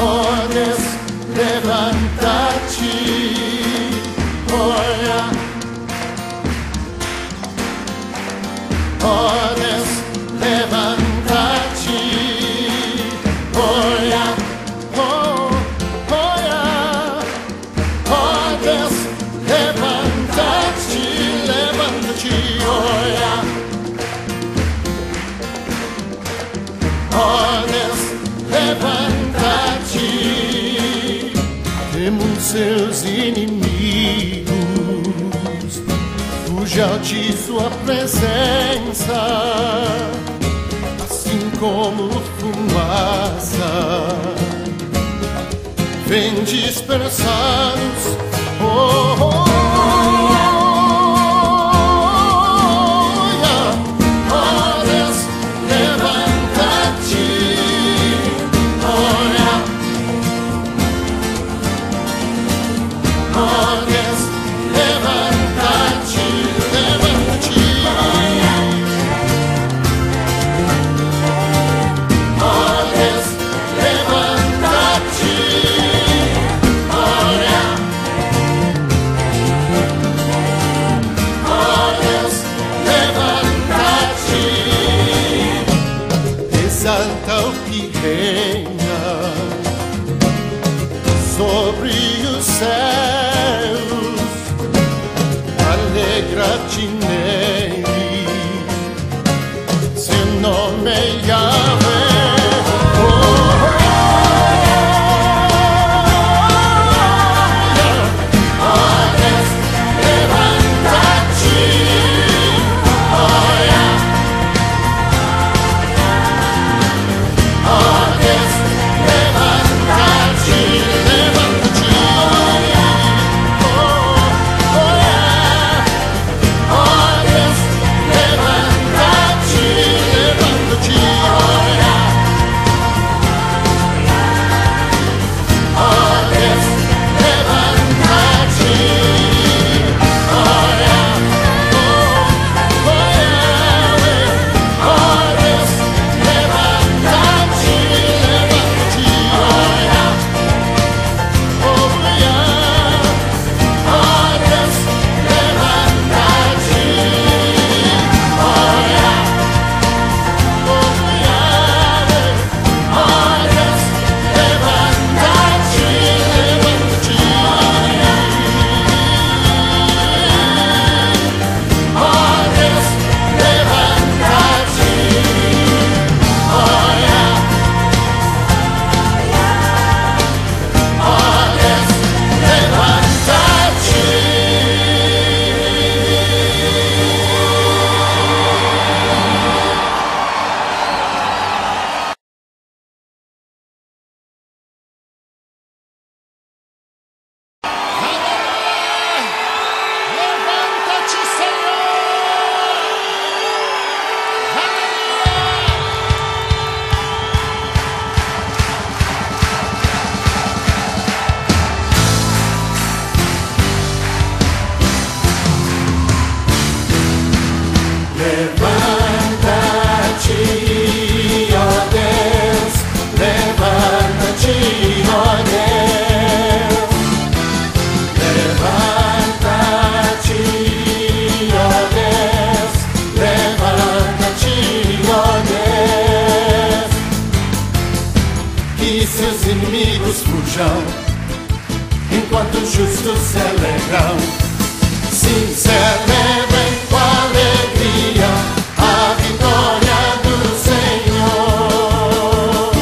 Podes levantar-te, olha. Podes levantar-te, olha, oh, olha. Podes levantar-te, levanta-te, olha. Podes levantar-te, temos seus inimigos, fuja-te sua presença, assim como fumaça, vem dispersados, oh, oh, oh. Exalta o que reina sobre os céus, alegra-te nele, seu nome é Yahvé. Enquanto os justos celebram, sim, celebrem com alegria a vitória do Senhor.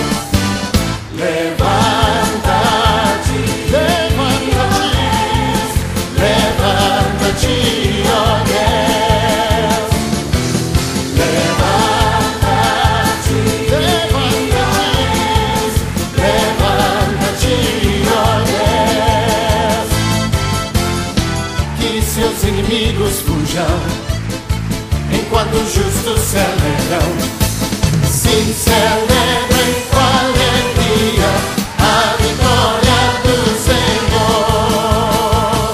Levanta-te, levanta-te, levanta-te, ó Deus. Levanta-te, levanta-te, levanta-te, ó Deus. Que seus inimigos fujam, enquanto os justos celebram. Sim, celebrem com alegria a vitória do Senhor.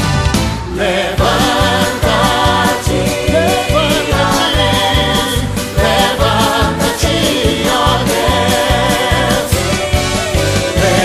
Levanta-te, levanta-te, levanta-te, ó Deus.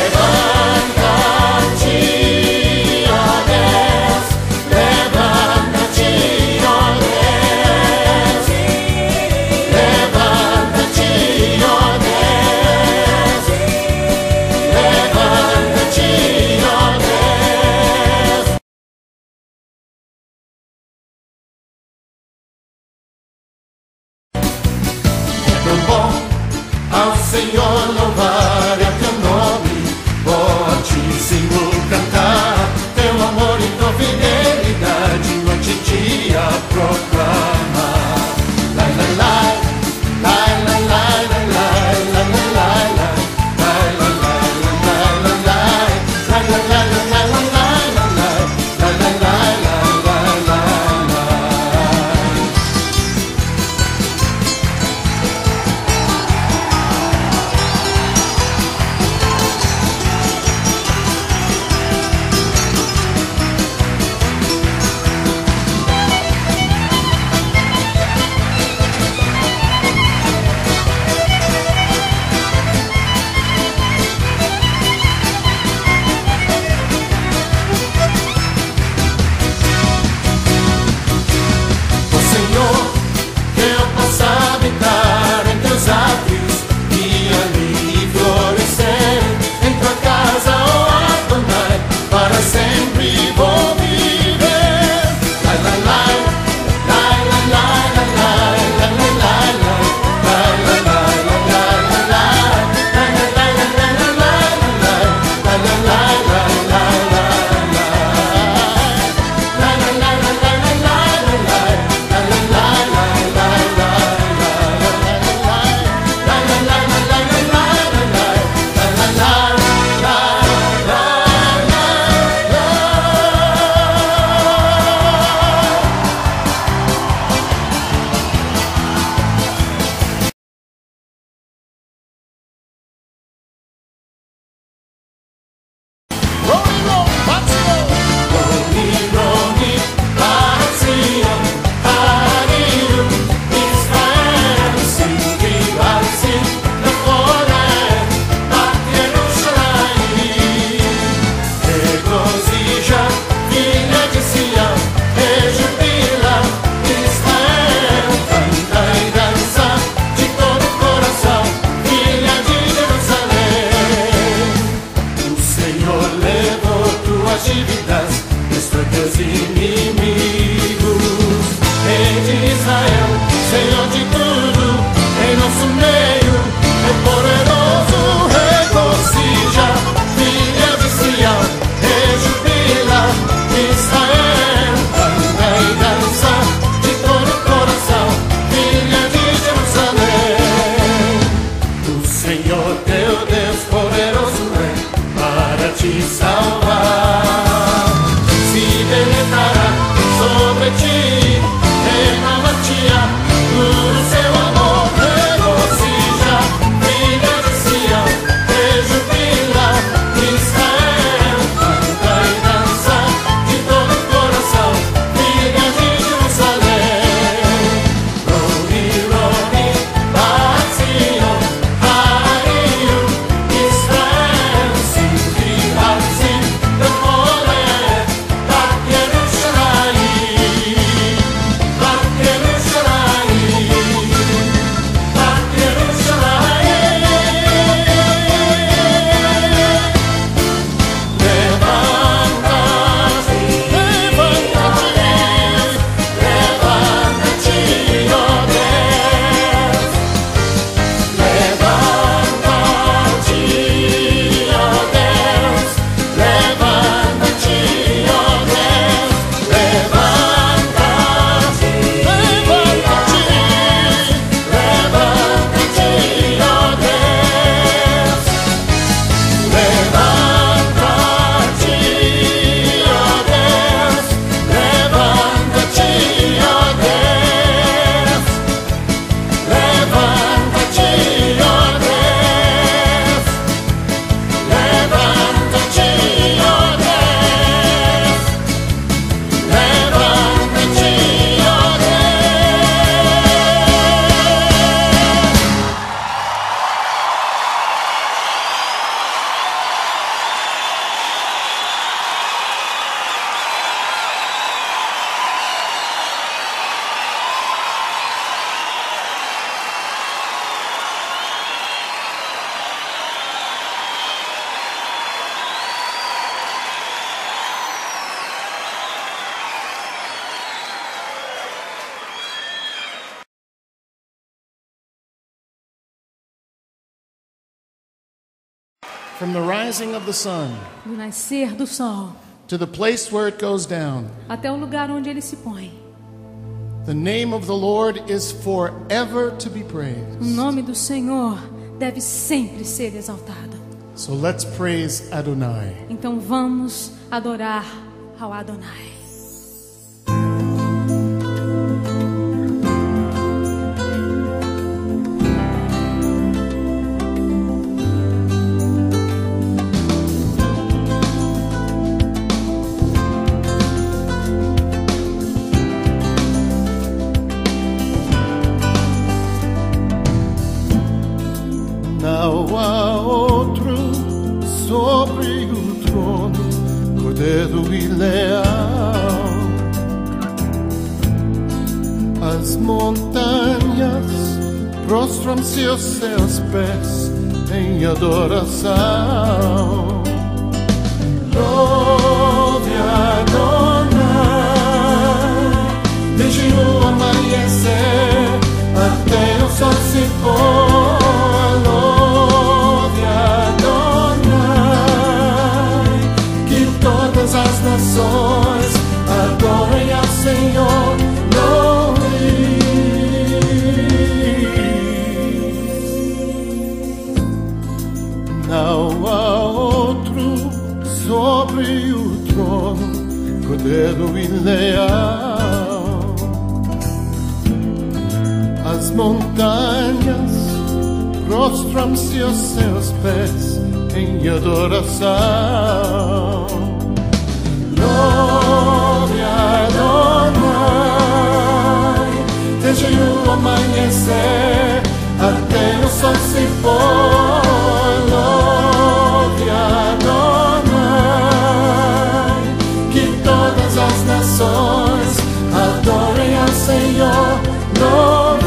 te salvar. Se deleitará sobre ti, renova-te-á no seu amor, regozija, filha de Sião, rejubila, Israel, canta e dança de todo o coração, filha de Jerusalém. Roni, Roni, Bazion, Hariu, Israel, Simri, Azim, Bechole, Bat Yerushalayim, Bat Yerushalayim, Bat Yerushalayim. Levanta-te, levanta-te, ó Deus. Levanta-te, ó Deus. Levanta-te, ó Deus. Levanta-te, levanta-te, levanta-te, ó Deus. Levanta-te, ó Deus. Levanta-te, ó Deus. Levanta-te, ó Deus. Levanta-te, ó Deus. Levanta-te, ó From the rising of the sun Do nascer do sol to the place where it goes down, até o lugar onde ele se põe. the name of the Lord is forever to be O praised. nome do Senhor deve sempre ser exaltado. So let's praise Adonai. Então vamos adorar ao Adonai. Não há outro sobre o trono, Cordeiro e leal. As montanhas prostram-se aos seus pés em adoração. Louve Adonai, desde o amanhecer até o sol se pôr. Louve Adonai, que todas as nações adorem ao Senhor. Não há outro sobre o trono, Cordeiro e leal. As montanhas prostram-se aos seus pés em adoração. Louve Adonai, desde o amanhecer até o sol se pôr. Louve Adonai, que todas as nações adorem ao Senhor. Louve.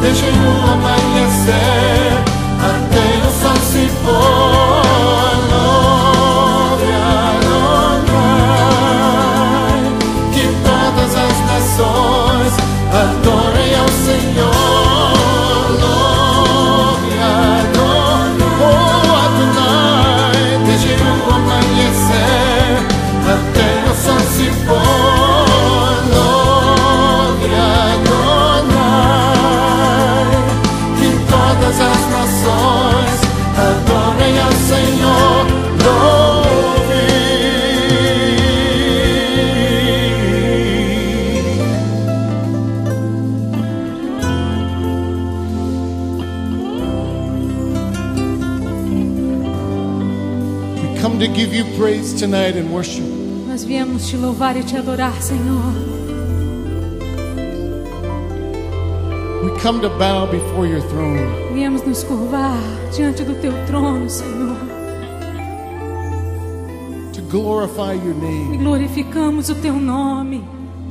desde o amanhecer até o sol se pôr. Glória, Adonai, que todas as nações adorem ao Senhor. Glória, Adonai, desde o amanhecer até o sol se pôr. Glória, Adonai, que todas as nações adorem ao Senhor. We come to give you praise tonight and worship. Nós viemos te louvar e te adorar, Senhor. We come to bow before your throne. Viemos nos curvar diante do teu trono, Senhor. To glorify your E name. glorificamos o teu nome.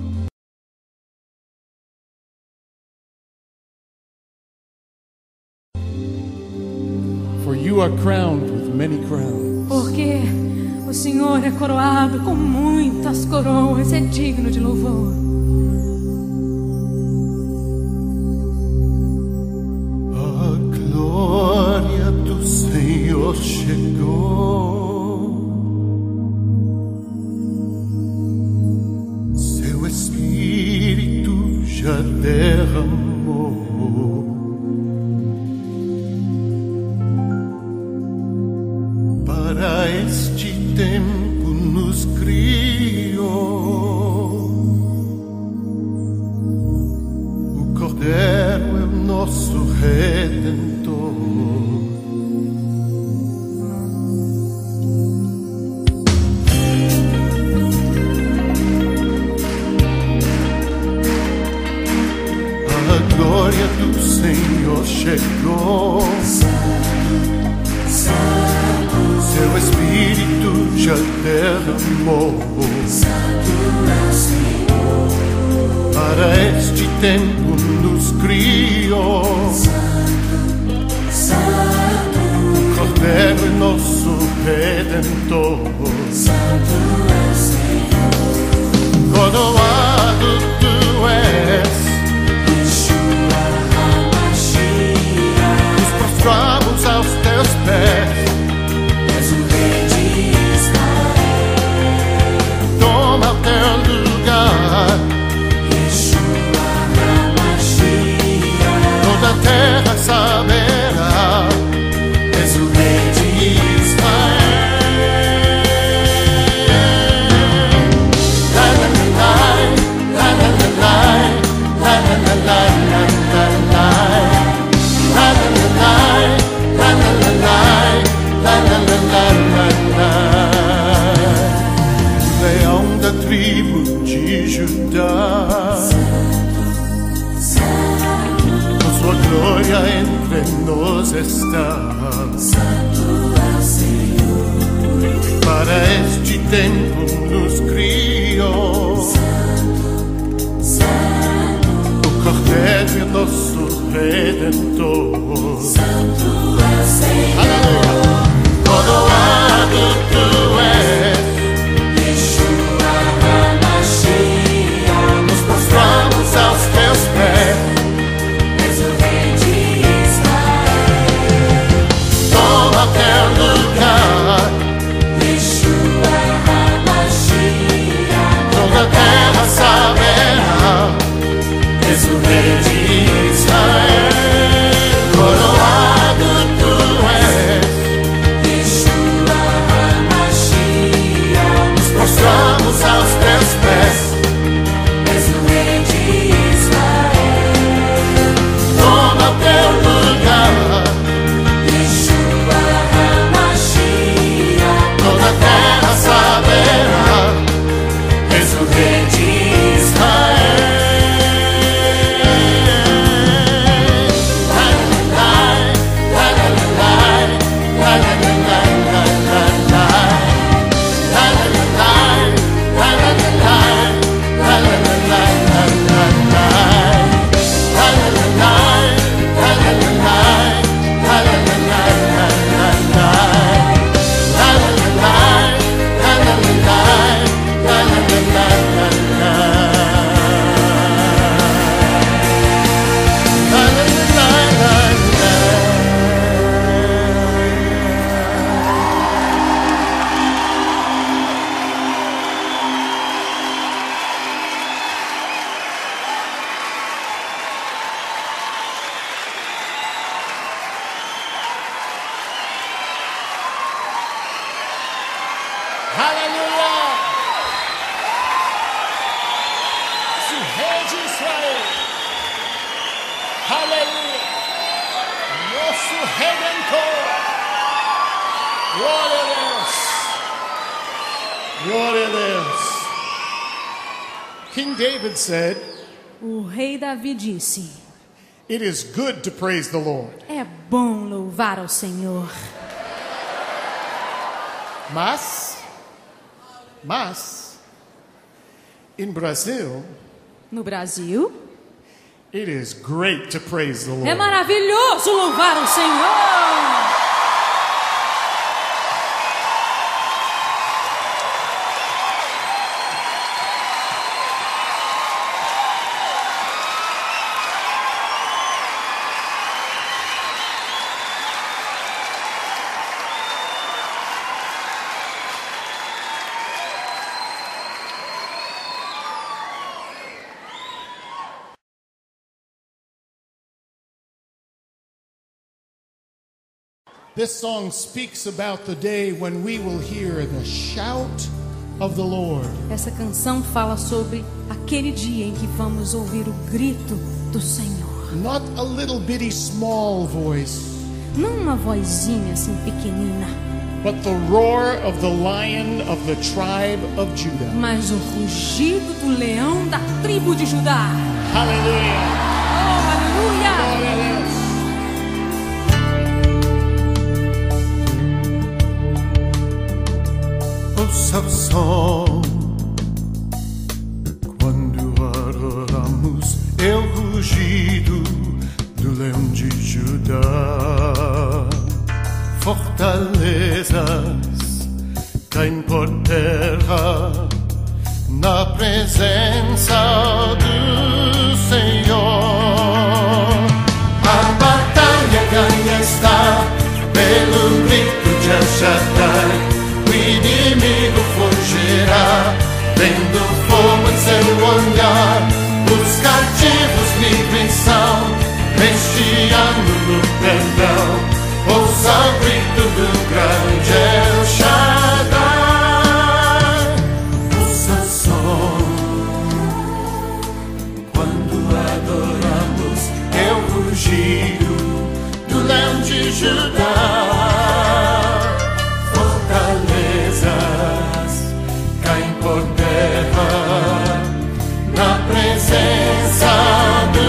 For you are crowned with many crowns. Porque o Senhor é coroado com muitas coroas, é digno de louvor. A glória do Senhor chegou, seu Espírito já derramou. Para este tempo nos criou. O Cordeiro é o nosso Redentor. A glória do Senhor chegou. Seu Espírito já derramou. Para este tempo nos criou. O Cordeiro é nosso Redentor. Coroado tu és, nos prostramos aos teus pés. Toma o teu lugar. Toda a terra saberá, és o Rei de Israel. La la la la, la la la la, la la la la la, la la la la, la la la la, la la la la. Leão da tribo de Judá, com sua glória entre nós está. Para este tempo nos criou. O Cordeiro é nosso Redentor. Aleluia. Coroado tu és, nos prostramos aos teus pés. És o Rei de Israel. Toma teu lugar. Yeshua HaMashiach. Toda a terra saberá, és o Rei de Israel. Coroado tu és, Yeshua HaMashiach. Aleluia. Nosso Redentor. Glória a Deus. Glória a Deus. King David said, O rei Davi disse: "It is good to praise the Lord." é bom louvar ao Senhor. Mas, em Brasil, No Brasil, it is great to praise the Lord. é maravilhoso louvar ao Senhor. This song speaks about the day when we will hear the shout of the Lord. Essa canção fala sobre aquele dia em que vamos ouvir o grito do Senhor. Not a little bitty small voice, Não uma vozinha assim pequenina, but the roar of the lion of the tribe of Judah. mas o rugido do leão da tribo de Judá. Hallelujah. Oh, aleluia! Glória a Deus. Ouça o som quando adoramos, é o rugido do leão de Judá. Fortalezas caem por terra na presença do Senhor. A batalha ganha está pelo grito de El Shaddai. O inimigo fugirá, vendo fogo em seu olhar. Os cativos livres são, neste ano do perdão. Ouça o grito do grande El Shaddai. Ouça o som quando adoramos, é o rugido do leão de Judá. Caem por terra na presença do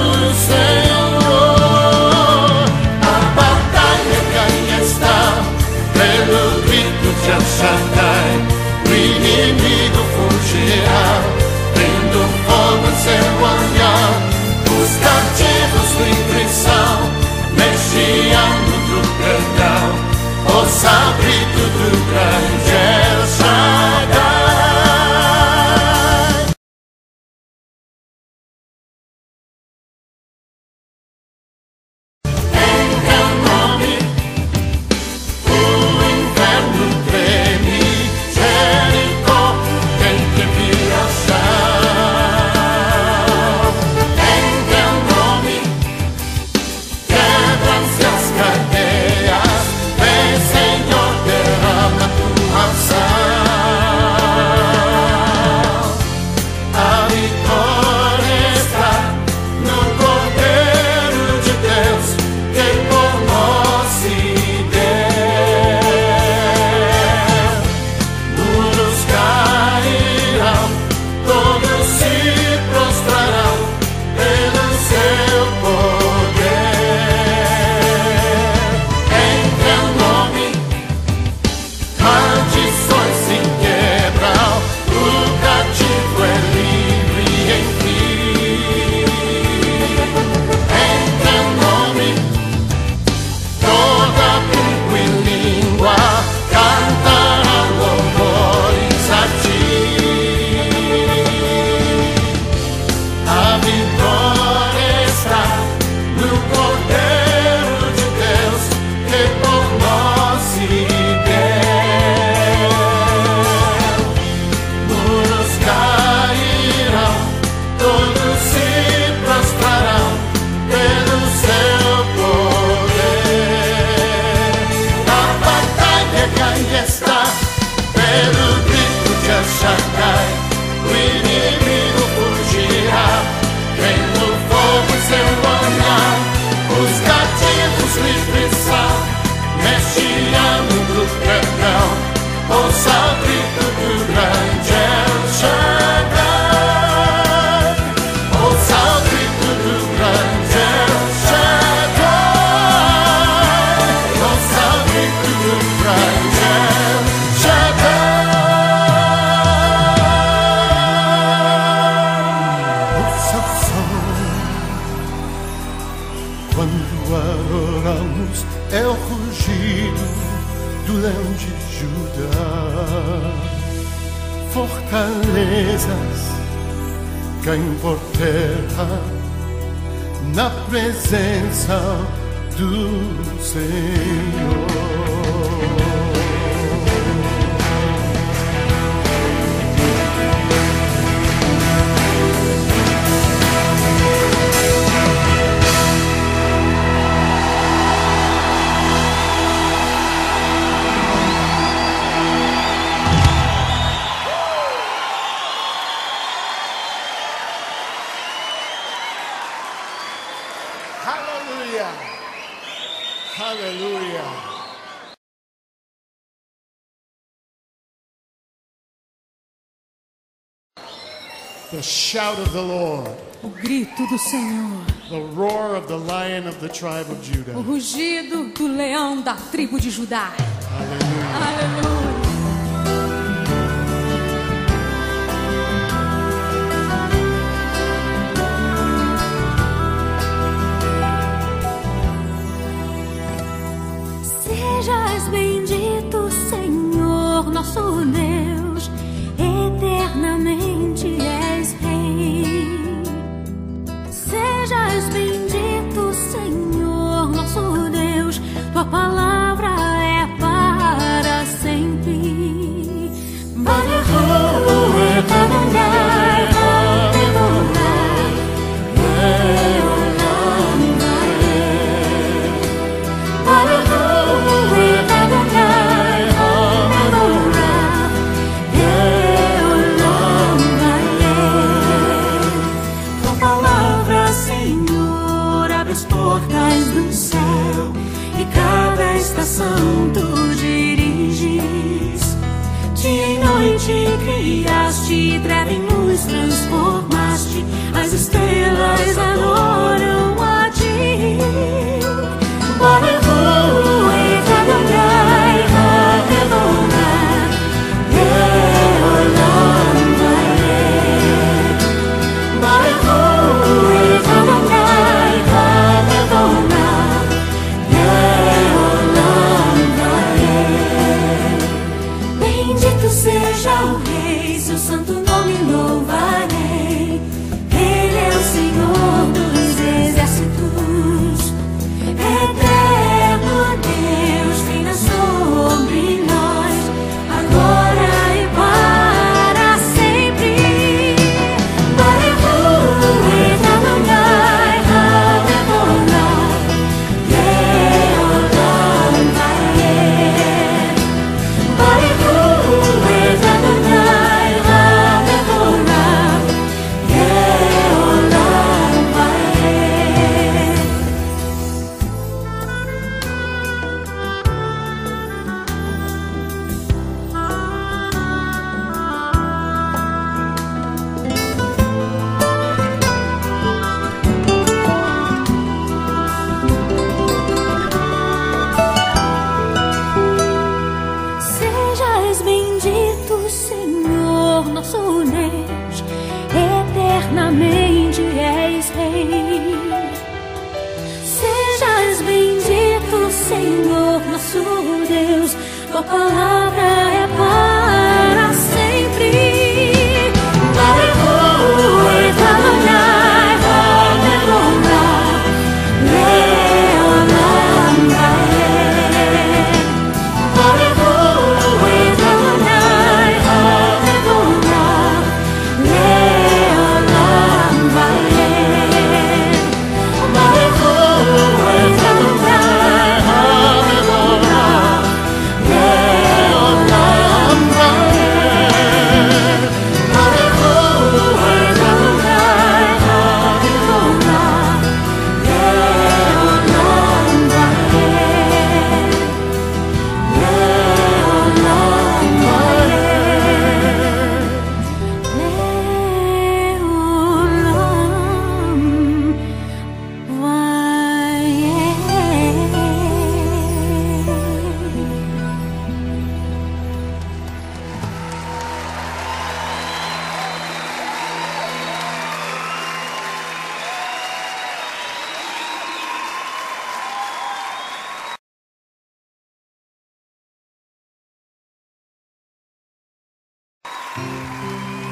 Senhor. A batalha ganha está pelo grito de El Shaddai. O inimigo fugirá, tendo fogo em seu olhar. Os cativos livres são, neste ano do Quando adoramos é o rugido do leão de Judá. Fortalezas caem por terra na presença do Senhor. Hallelujah. Hallelujah. The shout of the Lord. O grito do Senhor. The roar of the lion of the tribe of Judah. O rugido do leão da tribo de Judá. Hallelujah. Aleluia. Sejas bendito, Senhor, nosso Deus, eternamente és Rei. Sejas bendito, Senhor, nosso Deus, tua palavra é para sempre. Baruch Adonai, Adonai, Leolam Vaed. Baruch Adonai, Adonai, Leolam Vaed. Tua palavra, Senhor, abre as portas do céu e cada estação tu diriges. Dia e noite criaste, treva em luz transformaste, as estrelas adoram a ti. Baruch Adonai, Adonai, Leolam Vaed. Baruch Adonai, Adonai, Leolam Vaed. Bendito seja o Rei, seu santo nome louvarei. Ele é o Senhor dos exércitos, eterno Deus, reina sobre nós, agora e para sempre. Baruch Adonai, Adonai, Leolam Vaed. Baruch Adonai, Adonai, Leolam Vaed. Sejas bendito, Senhor, nosso Deus, eternamente és Rei. Sejas bendito, Senhor, nosso Deus, tua palavra é para sempre. Baruch Adonai, Adonai, Leolam Vaed. Baruch Adonai, Adonai, Leolam Vaed. Baruch Adonai, Adonai, Leolam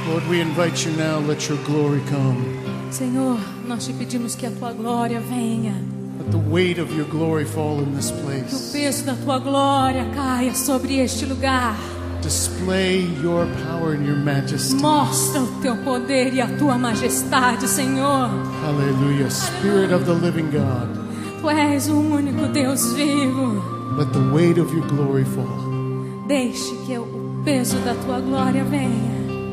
Lord, we invite you now, let your glory come. Senhor, nós te pedimos que a tua glória venha. Let the weight of your glory fall in this Que o place. peso da tua glória caia sobre este lugar. Display your power and your majesty. Mostra o teu poder e a tua majestade, Senhor. Hallelujah. Spirit of the living God, Tu és o único Deus vivo. let the weight of your glory fall. Deixe que o peso da tua glória venha.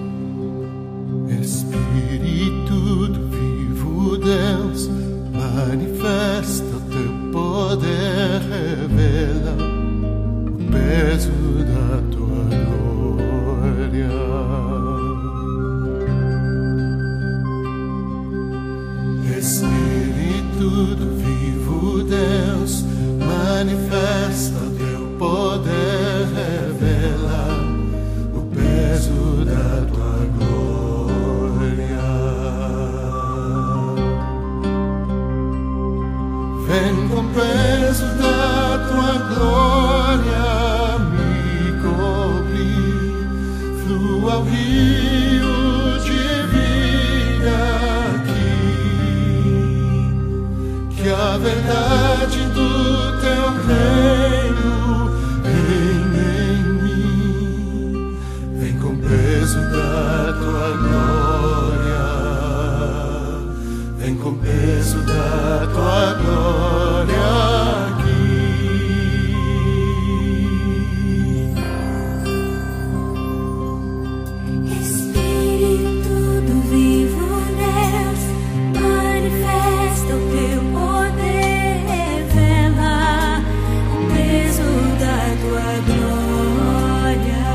Espírito do vivo Deus, manifesta o teu poder, revela o peso da tua glória. Espírito do vivo Deus, manifesta o teu poder, revela o peso da tua glória. Vem com o peso da tua glória me cobrir, flua o rio de vida aqui, que a verdade do teu reino reine em mim. Vem com o peso da tua glória, vem com o peso da tua glória aqui. Espírito do vivo Deus, manifesta o teu poder, revela o peso da tua glória.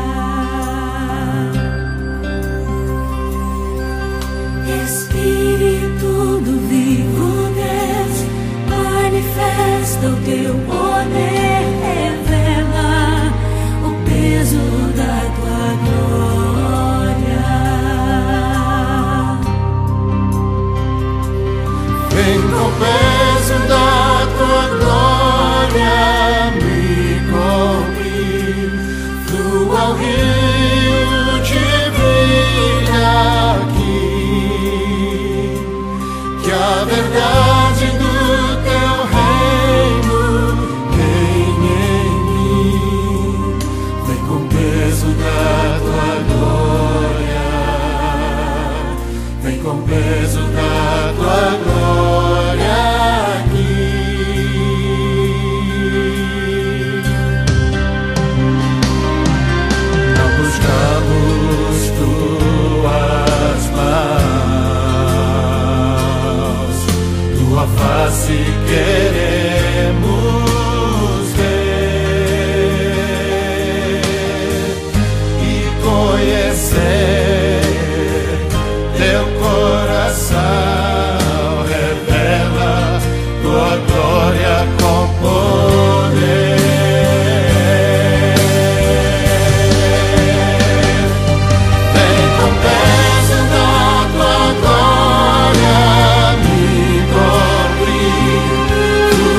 Espírito do vivo Deus, manifesta o teu poder, revela o peso da tua glória. Vem com o peso da tua glória me cobrir, flua o rio de vida aqui, que a verdade do teu reino reine em mim. Vem com o peso da tua glória, vem com o peso da tua glória aqui. Não buscamos tuas mãos, tua face queremos ver e conhecer teu coração, revela tua glória com poder. Vem com o peso da tua glória me cobrir,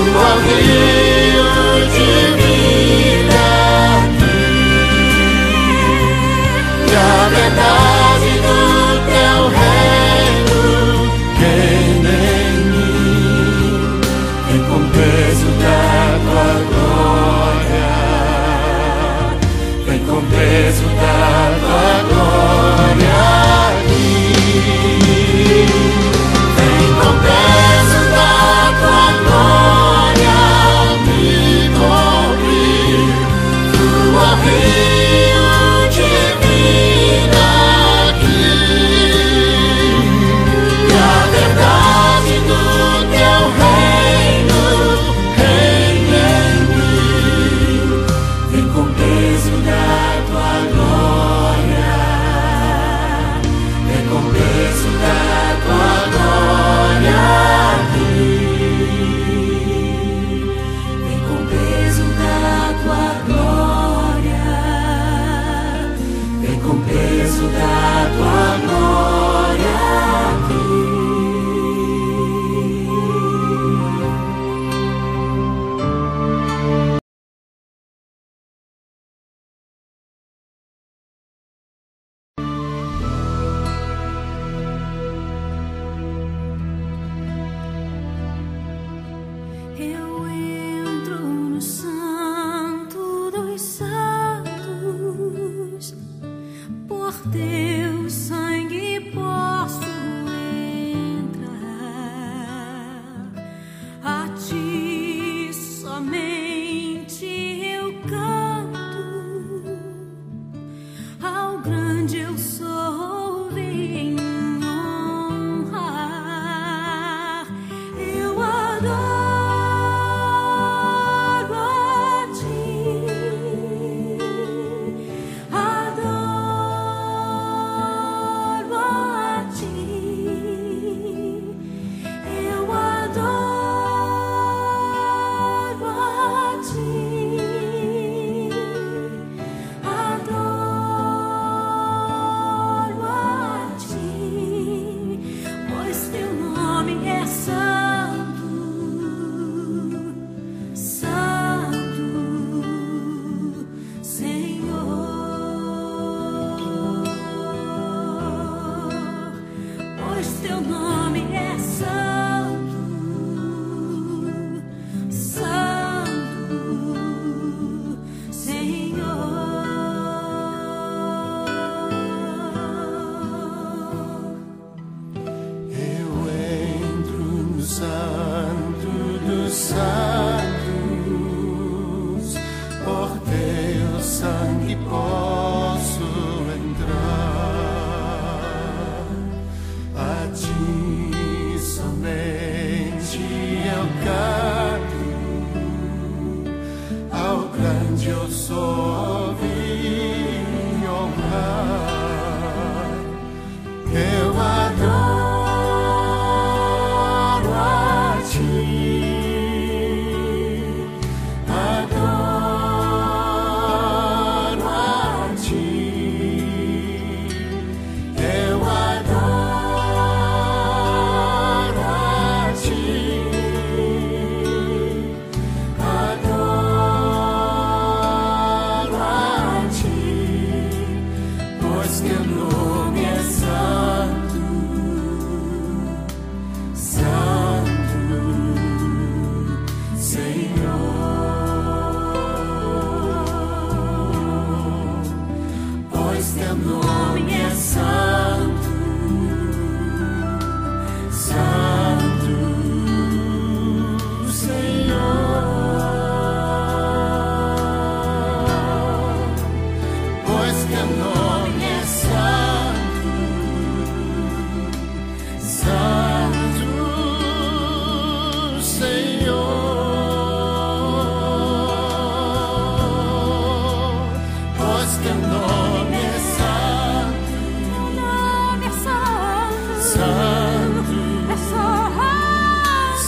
dos santos, por teu sangue posso entrar. A ti somente eu canto, ao grande eu sou vim honrar. Eu adoro a ti, adoro a ti. Eu adoro a ti, adoro a ti, pois teu nome é santo, santo, Senhor. Pois teu nome é santo, santo, Senhor. Pois teu nome é santo, santo, Senhor. Pois teu nome é santo, nome é santo, santo, é santo,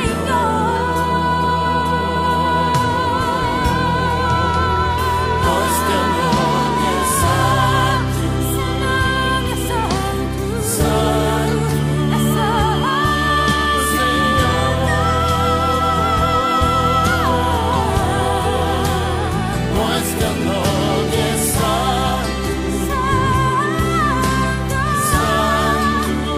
Senhor. pois teu nome é santo, Seu nome é santo, santo, é santo, pois teu nome é santo, santo,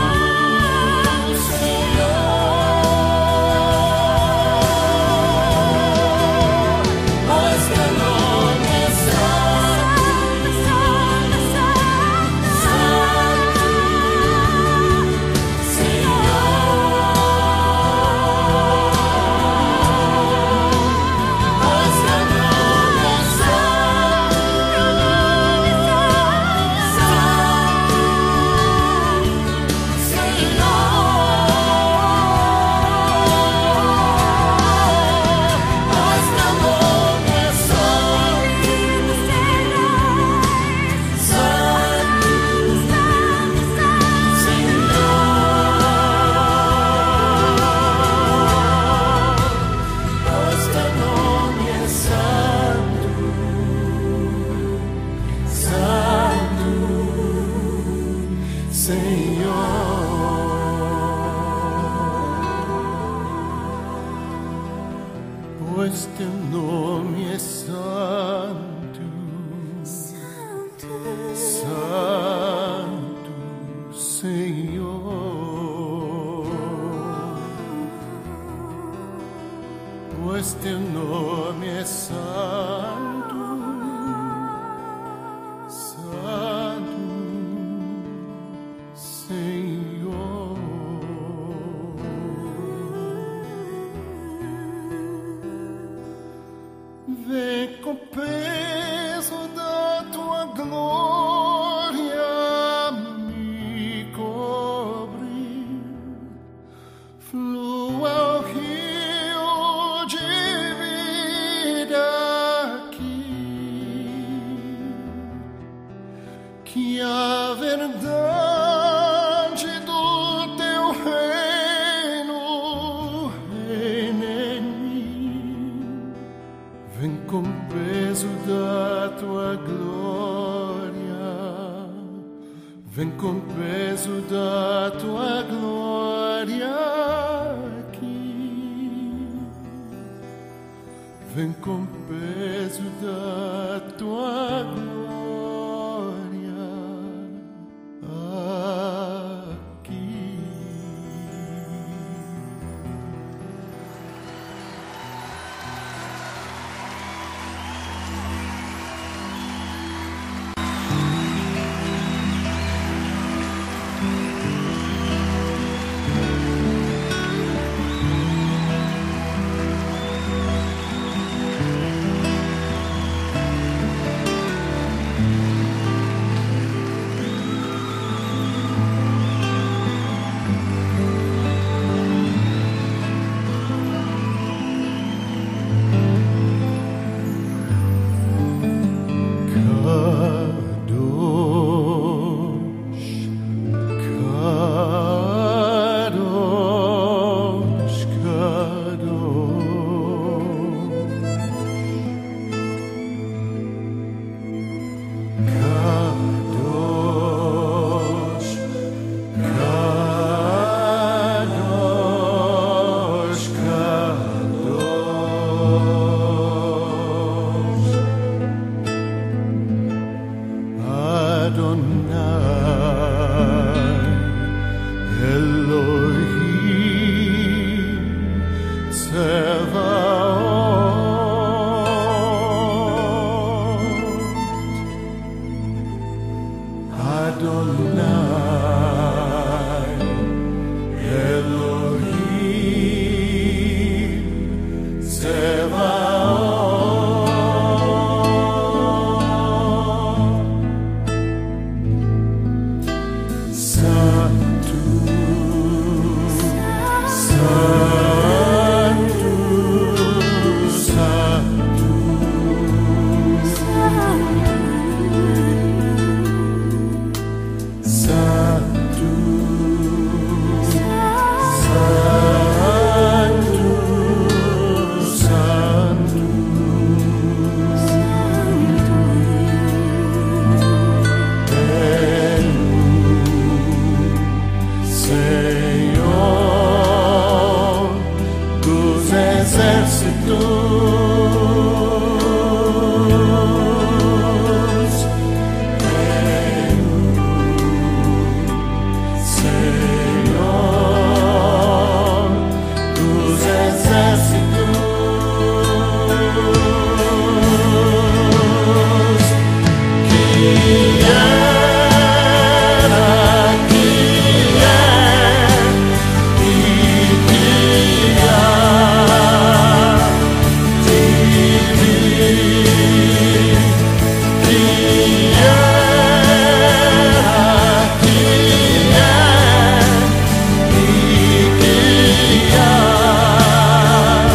Senhor. Pois teu nome é santo, pois teu nome é santo, santo, Senhor. Pois teu nome é santo, santo, Senhor. Vem com peso da tua glória me cobrir, flua o rio de vida aqui, que a verdade do teu reino reine em mim. Vem com peso da tua glória, vem com peso da tua glória aqui, vem com peso da tua glória aqui. Hallelujah.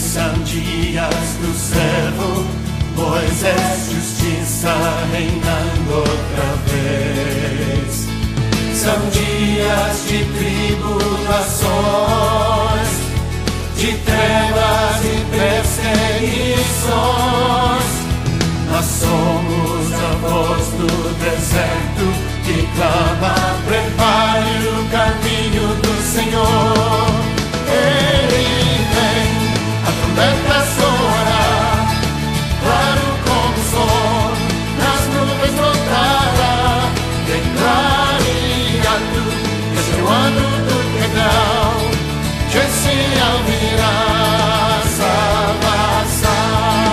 são dias do servo Moisés, justiça reinando outra vez. São dias de tribulações, de trevas e perseguições. Nós somos a voz do deserto que clama: prepare o caminho do Senhor. Ele vem, a trombeta soará, claro como o sol, nas nuvens voltará. Declare alto, este é o ano do perdão, que se ouvirá salvação.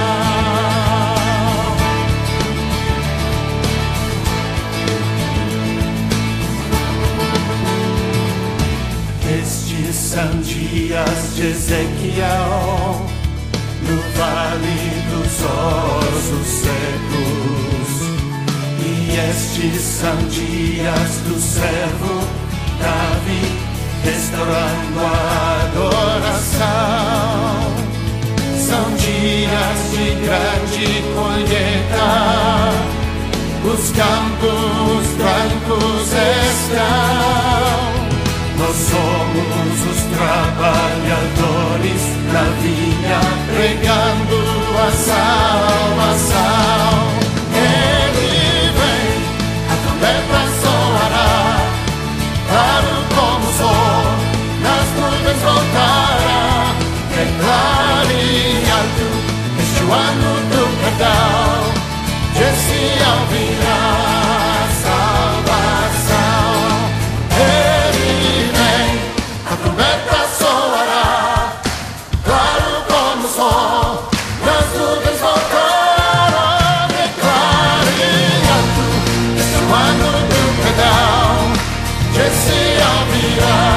Estes são dias de Ezequiel, no vale dos ossos secos. E estes são dias do servo Davi, restaurando a adoração. São dias de grande colheita, os campos brancos estão. Nós somos os trabalhadores da vinha, pregando a salvação. Ele vem, a trombeta soará, claro como o sol, nas nuvens voltará. Declare alto, este é o ano do perdão, que se ouvirá salvação. Ele vem, a trombeta soará, claro como o sol, nas nuvens voltará. Declare alto, este é o ano do perdão, que se ouvirá.